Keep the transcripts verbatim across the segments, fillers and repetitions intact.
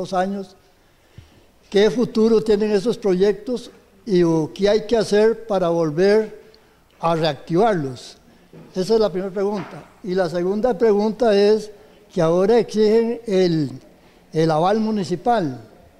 dos años. ¿Qué futuro tienen esos proyectos y o, qué hay que hacer para volver a reactivarlos? Esa es la primera pregunta. Y la segunda pregunta es que ahora exigen el, el aval municipal.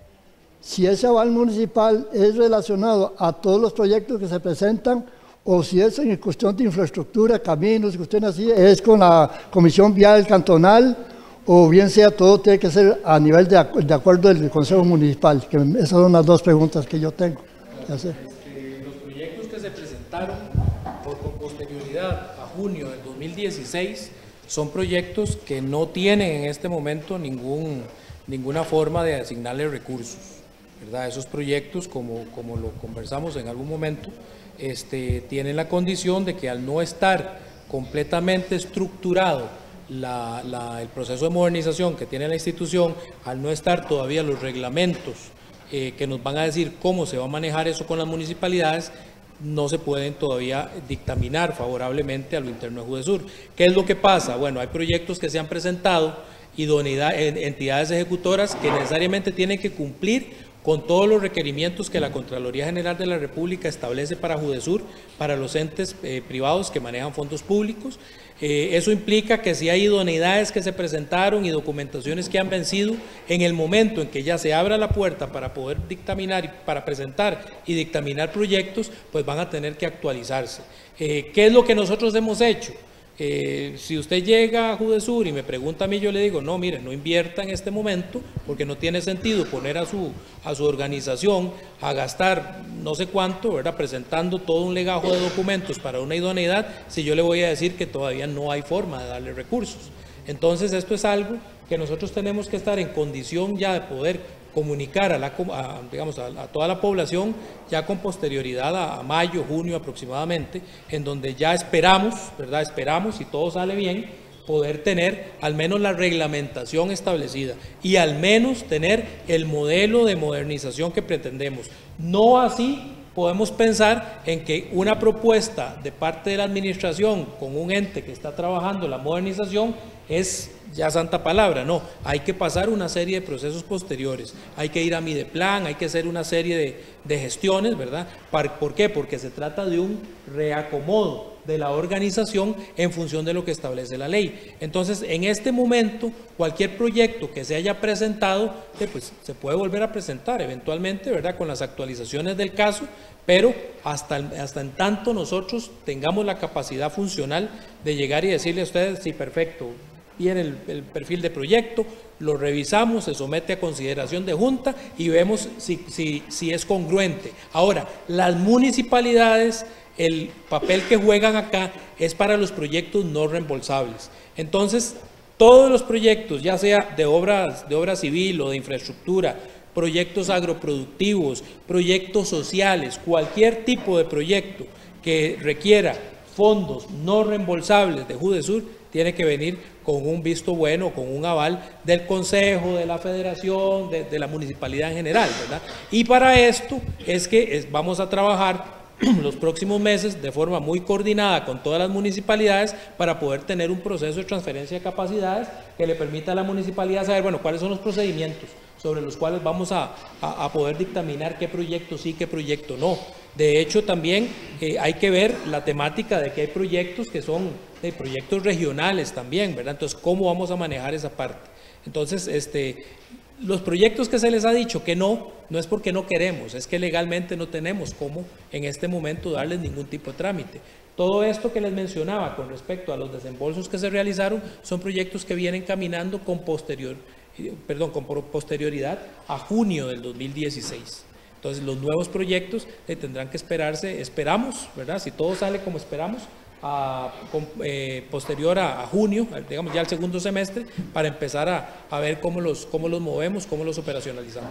Si ese aval municipal es relacionado a todos los proyectos que se presentan o si es en cuestión de infraestructura, caminos, cuestiones así, es con la Comisión Vial Cantonal o bien sea todo tiene que ser a nivel de, de acuerdo del Consejo Municipal. Que esas son las dos preguntas que yo tengo. Este, los proyectos que se presentaron por, con posterioridad a junio del dos mil dieciséis son proyectos que no tienen en este momento ningún, ninguna forma de asignarle recursos, ¿verdad? Esos proyectos, como, como lo conversamos en algún momento, este, tienen la condición de que al no estar completamente estructurado la, la, el proceso de modernización que tiene la institución, al no estar todavía los reglamentos eh, que nos van a decir cómo se va a manejar eso con las municipalidades, no se pueden todavía dictaminar favorablemente a lo interno de Judesur. ¿Qué es lo que pasa? Bueno, hay proyectos que se han presentado, idoneidad, entidades ejecutoras que necesariamente tienen que cumplir con todos los requerimientos que la Contraloría General de la República establece para Judesur, para los entes eh, privados que manejan fondos públicos. Eh, eso implica que si hay idoneidades que se presentaron y documentaciones que han vencido, en el momento en que ya se abra la puerta para poder dictaminar, y para presentar y dictaminar proyectos, pues van a tener que actualizarse. Eh, ¿Qué es lo que nosotros hemos hecho? Eh, si usted llega a Judesur y me pregunta a mí, yo le digo, no, mire, no invierta en este momento porque no tiene sentido poner a su, a su organización a gastar no sé cuánto, ¿verdad?, presentando todo un legajo de documentos para una idoneidad, si yo le voy a decir que todavía no hay forma de darle recursos. Entonces esto es algo que nosotros tenemos que estar en condición ya de poder comunicar a, la, a, digamos, a, a toda la población ya con posterioridad a, a mayo, junio aproximadamente, en donde ya esperamos, ¿verdad? Esperamos, si todo sale bien, poder tener al menos la reglamentación establecida y al menos tener el modelo de modernización que pretendemos. No así podemos pensar en que una propuesta de parte de la administración con un ente que está trabajando la modernización es ya santa palabra. No, hay que pasar una serie de procesos posteriores, hay que ir a Mideplan, hay que hacer una serie de, de gestiones, ¿verdad? ¿Por qué? Porque se trata de un reacomodo de la organización en función de lo que establece la ley. Entonces, en este momento, cualquier proyecto que se haya presentado, eh, pues se puede volver a presentar eventualmente, ¿verdad?, con las actualizaciones del caso, pero hasta, hasta en tanto nosotros tengamos la capacidad funcional de llegar y decirle a ustedes, sí, perfecto, viene el, el perfil de proyecto, lo revisamos, se somete a consideración de junta y vemos si, si, si es congruente. Ahora, las municipalidades, el papel que juegan acá es para los proyectos no reembolsables. Entonces, todos los proyectos, ya sea de obras, de obra civil o de infraestructura, proyectos agroproductivos, proyectos sociales, cualquier tipo de proyecto que requiera fondos no reembolsables de Judesur, tiene que venir con un visto bueno, con un aval del Consejo, de la Federación, de, de la Municipalidad en general, ¿verdad? Y para esto es que es, vamos a trabajar los próximos meses de forma muy coordinada con todas las municipalidades para poder tener un proceso de transferencia de capacidades que le permita a la municipalidad saber, bueno, cuáles son los procedimientos sobre los cuales vamos a, a, a poder dictaminar qué proyecto sí, qué proyecto no. De hecho, también eh, hay que ver la temática de que hay proyectos que son eh, proyectos regionales también, ¿verdad? Entonces, ¿cómo vamos a manejar esa parte? Entonces, este, los proyectos que se les ha dicho que no, no es porque no queremos, es que legalmente no tenemos cómo en este momento darles ningún tipo de trámite. Todo esto que les mencionaba con respecto a los desembolsos que se realizaron son proyectos que vienen caminando con posterior, perdón, con posterioridad a junio del dos mil dieciséis. Entonces, los nuevos proyectos eh, tendrán que esperarse, esperamos, ¿verdad? Si todo sale como esperamos, a, eh, posterior a, a junio, digamos ya el segundo semestre, para empezar a, a ver cómo los, cómo los movemos, cómo los operacionalizamos.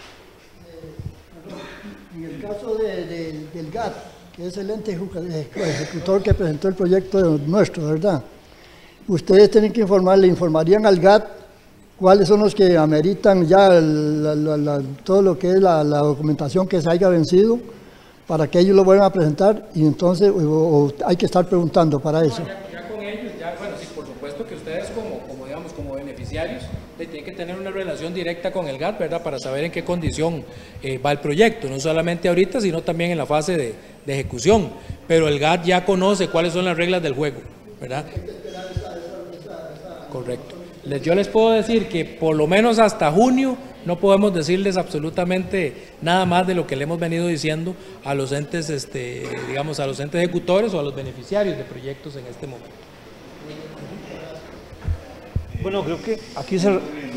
En el caso de, de, del G A T, que es el ente ejecutor que presentó el proyecto nuestro, ¿verdad? Ustedes tienen que informar, le informarían al G A T cuáles son los que ameritan ya la, la, la, todo lo que es la, la documentación que se haya vencido para que ellos lo vuelvan a presentar y entonces o, o hay que estar preguntando para eso. No, ya, ya con ellos, ya Bueno, sí, por supuesto que ustedes como, como digamos, como beneficiarios eh, tienen que tener una relación directa con el G A T, ¿verdad? Para saber en qué condición eh, va el proyecto, no solamente ahorita, sino también en la fase de, de ejecución. Pero el G A T ya conoce cuáles son las reglas del juego, ¿verdad? Correcto. Yo les puedo decir que por lo menos hasta junio no podemos decirles absolutamente nada más de lo que le hemos venido diciendo a los entes, este, digamos, a los entes ejecutores o a los beneficiarios de proyectos en este momento. Bueno, creo que aquí se...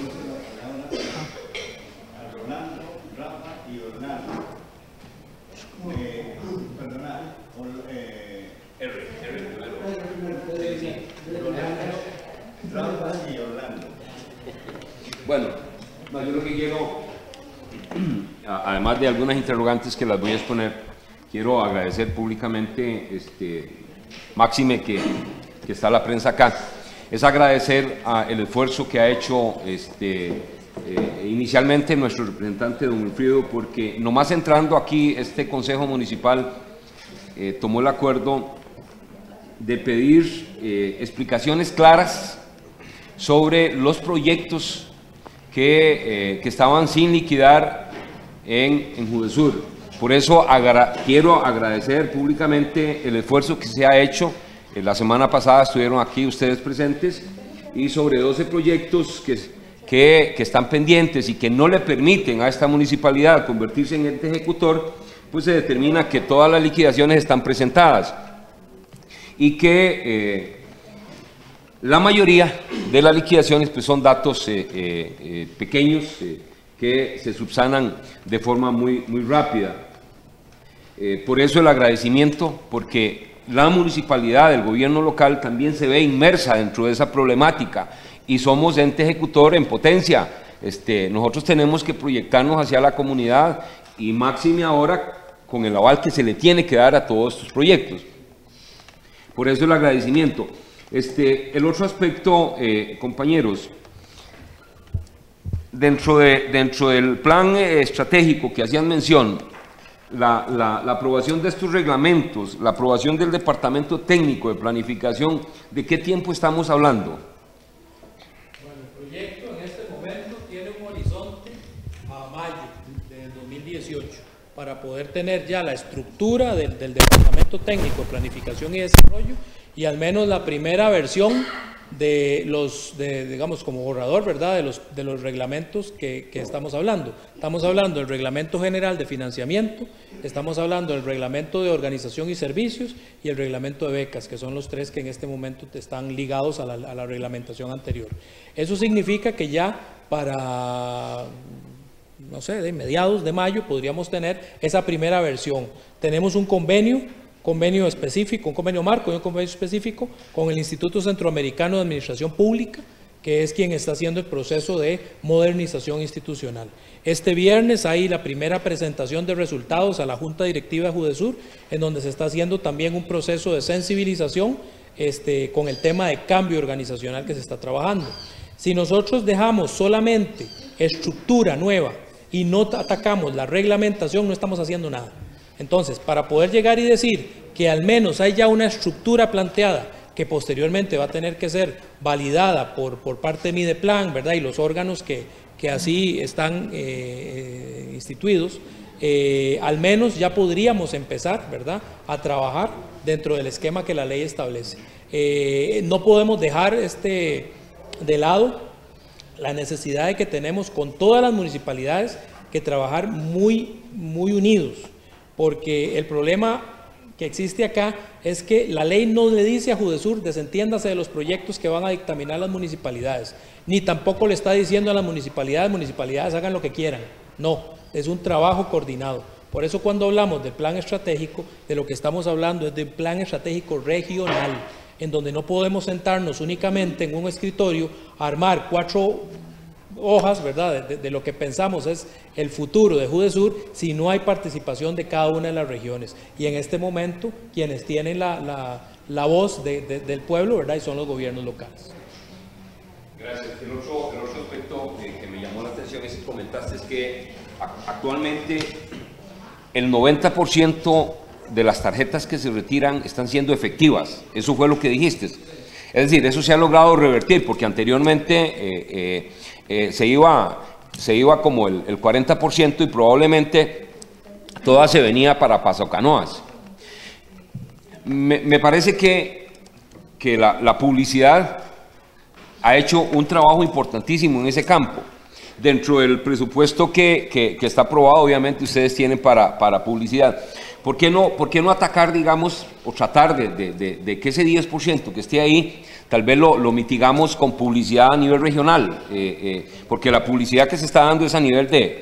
Bueno, no, yo lo que quiero, además de algunas interrogantes que las voy a exponer, quiero agradecer públicamente, este, máxime que, que está la prensa acá, es agradecer a el esfuerzo que ha hecho este, eh, inicialmente nuestro representante don Wilfrido, porque nomás entrando aquí este Consejo Municipal eh, tomó el acuerdo de pedir eh, explicaciones claras sobre los proyectos que, eh, que estaban sin liquidar en, en Judesur. Por eso agra quiero agradecer públicamente el esfuerzo que se ha hecho. Eh, la semana pasada estuvieron aquí ustedes presentes y sobre doce proyectos que, que, que están pendientes y que no le permiten a esta municipalidad convertirse en ente ejecutor, pues se determina que todas las liquidaciones están presentadas y que eh, la mayoría de las liquidaciones pues, son datos eh, eh, eh, pequeños eh, que se subsanan de forma muy, muy rápida. Eh, por eso el agradecimiento, porque la municipalidad, el gobierno local también se ve inmersa dentro de esa problemática y somos ente ejecutor en potencia. Este, nosotros tenemos que proyectarnos hacia la comunidad y máxime ahora con el aval que se le tiene que dar a todos estos proyectos. Por eso el agradecimiento. Este, el otro aspecto, eh, compañeros, dentro, de, dentro del plan eh, estratégico que hacían mención, la, la, la aprobación de estos reglamentos, la aprobación del Departamento Técnico de Planificación, ¿de qué tiempo estamos hablando? Bueno, el proyecto en este momento tiene un horizonte a mayo del dos mil dieciocho para poder tener ya la estructura del, del Departamento Técnico de Planificación y Desarrollo y al menos la primera versión de los, de, digamos, como borrador, ¿verdad?, de los, de los reglamentos que, que estamos hablando. Estamos hablando del Reglamento General de Financiamiento, estamos hablando del Reglamento de Organización y Servicios y el Reglamento de Becas, que son los tres que en este momento están ligados a la, a la reglamentación anterior. Eso significa que ya para, no sé, de mediados de mayo podríamos tener esa primera versión. Tenemos un convenio convenio específico, un convenio marco y un convenio específico con el Instituto Centroamericano de Administración Pública, que es quien está haciendo el proceso de modernización institucional. Este viernes hay la primera presentación de resultados a la Junta Directiva de Judesur, en donde se está haciendo también un proceso de sensibilización este, con el tema de cambio organizacional que se está trabajando. Si nosotros dejamos solamente estructura nueva y no atacamos la reglamentación, no estamos haciendo nada. Entonces, para poder llegar y decir que al menos hay ya una estructura planteada que posteriormente va a tener que ser validada por, por parte de Mideplan, ¿verdad?, y los órganos que, que así están eh, instituidos, eh, al menos ya podríamos empezar, ¿verdad?, a trabajar dentro del esquema que la ley establece. Eh, no podemos dejar este, de lado la necesidad de que tenemos con todas las municipalidades que trabajar muy, muy unidos, porque el problema que existe acá es que la ley no le dice a Judesur desentiéndase de los proyectos que van a dictaminar las municipalidades, ni tampoco le está diciendo a las municipalidades, municipalidades hagan lo que quieran. No, es un trabajo coordinado. Por eso cuando hablamos del plan estratégico, de lo que estamos hablando es de un plan estratégico regional, en donde no podemos sentarnos únicamente en un escritorio a armar cuatro hojas, ¿verdad?, de, de lo que pensamos es el futuro de Judesur, si no hay participación de cada una de las regiones. Y en este momento, quienes tienen la, la, la voz de, de, del pueblo, ¿verdad?, y son los gobiernos locales. Gracias. El otro, el otro aspecto que, que me llamó la atención es que comentaste es que actualmente el noventa por ciento de las tarjetas que se retiran están siendo efectivas. Eso fue lo que dijiste. Es decir, eso se ha logrado revertir, porque anteriormente eh, eh, eh, se, iba, se iba como el, el cuarenta por ciento y probablemente toda se venía para Pasocanoas. Me, me parece que, que la, la publicidad ha hecho un trabajo importantísimo en ese campo. Dentro del presupuesto que, que, que está aprobado, obviamente ustedes tienen para, para publicidad. ¿Por qué no, por qué no atacar, digamos, o tratar de, de, de, de que ese diez por ciento que esté ahí, tal vez lo, lo mitigamos con publicidad a nivel regional? Eh, eh, porque la publicidad que se está dando es a nivel de...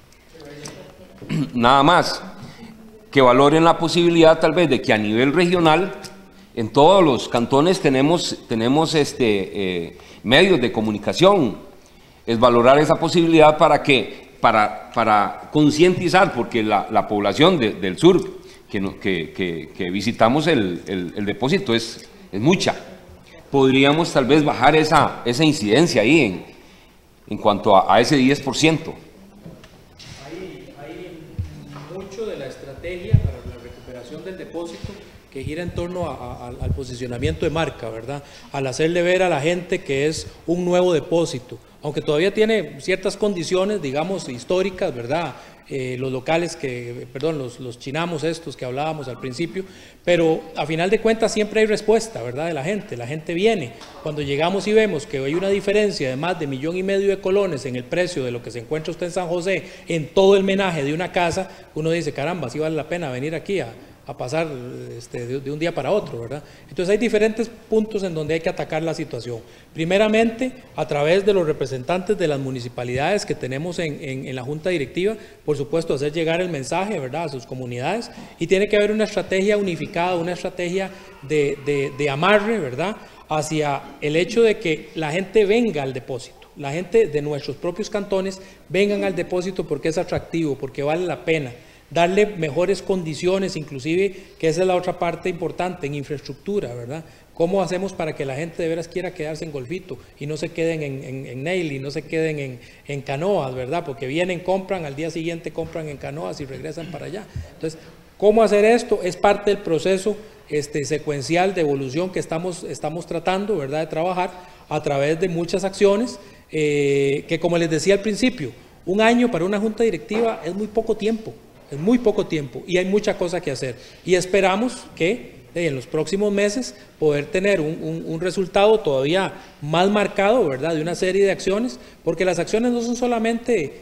Nada más. Que valoren la posibilidad tal vez de que a nivel regional, en todos los cantones tenemos, tenemos este, eh, medios de comunicación. Es valorar esa posibilidad para que, para, para concientizar, porque la, la población de, del sur que, no, que, que, que visitamos el, el, el depósito es, es mucha. Podríamos tal vez bajar esa, esa incidencia ahí en, en cuanto a, a ese diez por ciento. Para la recuperación del depósito que gira en torno a, a, al posicionamiento de marca, ¿verdad? Al hacerle ver a la gente que es un nuevo depósito, aunque todavía tiene ciertas condiciones, digamos, históricas, ¿verdad? Eh, los locales que, perdón, los, los chinamos estos que hablábamos al principio, pero a final de cuentas siempre hay respuesta, ¿verdad? De la gente, la gente viene. Cuando llegamos y vemos que hay una diferencia de más de millón y medio de colones en el precio de lo que se encuentra usted en San José, en todo el menaje de una casa, uno dice, caramba, sí vale la pena venir aquí a, a pasar este, de, de un día para otro, ¿verdad? Entonces hay diferentes puntos en donde hay que atacar la situación. Primeramente, a través de los representantes de las municipalidades que tenemos en, en, en la Junta Directiva, por supuesto, hacer llegar el mensaje, ¿verdad?, a sus comunidades, y tiene que haber una estrategia unificada, una estrategia de, de, de amarre, ¿verdad?, hacia el hecho de que la gente venga al depósito, la gente de nuestros propios cantones vengan al depósito porque es atractivo, porque vale la pena, darle mejores condiciones, inclusive, que esa es la otra parte importante, en infraestructura, ¿verdad? ¿Cómo hacemos para que la gente de veras quiera quedarse en Golfito y no se queden en, en, en Neily, no se queden en, en canoas, ¿verdad? Porque vienen, compran, al día siguiente compran en canoas y regresan para allá. Entonces, ¿cómo hacer esto? Es parte del proceso este, secuencial de evolución que estamos, estamos tratando, ¿verdad?, de trabajar a través de muchas acciones eh, que, como les decía al principio, un año para una junta directiva es muy poco tiempo. Es muy poco tiempo y hay mucha cosa que hacer. Y esperamos que eh, en los próximos meses poder tener un, un, un resultado todavía más marcado, ¿verdad?, de una serie de acciones, porque las acciones no son solamente eh,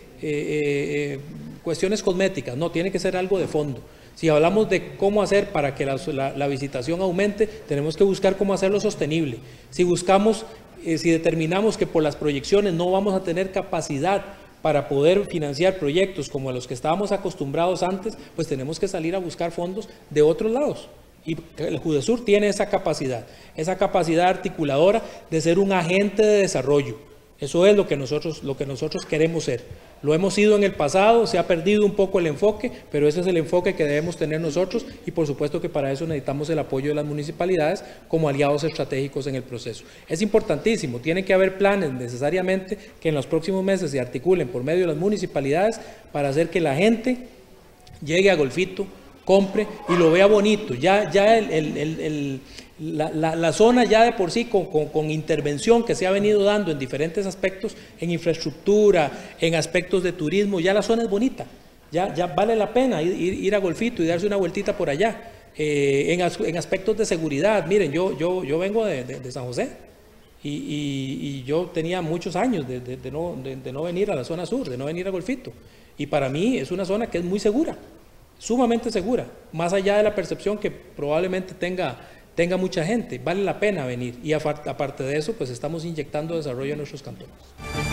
eh, cuestiones cosméticas, no, tiene que ser algo de fondo. Si hablamos de cómo hacer para que la, la, la visitación aumente, tenemos que buscar cómo hacerlo sostenible. Si buscamos, eh, si determinamos que por las proyecciones no vamos a tener capacidad para poder financiar proyectos como a los que estábamos acostumbrados antes, pues tenemos que salir a buscar fondos de otros lados. Y el JUDESUR tiene esa capacidad, esa capacidad articuladora de ser un agente de desarrollo. Eso es lo que nosotros, lo que nosotros queremos ser. Lo hemos sido en el pasado, se ha perdido un poco el enfoque, pero ese es el enfoque que debemos tener nosotros y por supuesto que para eso necesitamos el apoyo de las municipalidades como aliados estratégicos en el proceso. Es importantísimo, tiene que haber planes necesariamente que en los próximos meses se articulen por medio de las municipalidades para hacer que la gente llegue a Golfito, compre y lo vea bonito. Ya, ya el, el, el, el La, la, la zona ya de por sí con, con, con intervención que se ha venido dando en diferentes aspectos, en infraestructura, en aspectos de turismo, ya la zona es bonita, ya, ya vale la pena ir, ir, ir a Golfito y darse una vueltita por allá. Eh, en, as, en aspectos de seguridad, miren, yo, yo, yo vengo de, de, de San José y, y, y yo tenía muchos años de, de, de, no, de, de no venir a la zona sur, de no venir a Golfito, y para mí es una zona que es muy segura, sumamente segura, más allá de la percepción que probablemente tenga tenga mucha gente, vale la pena venir y aparte de eso, pues estamos inyectando desarrollo en nuestros cantones.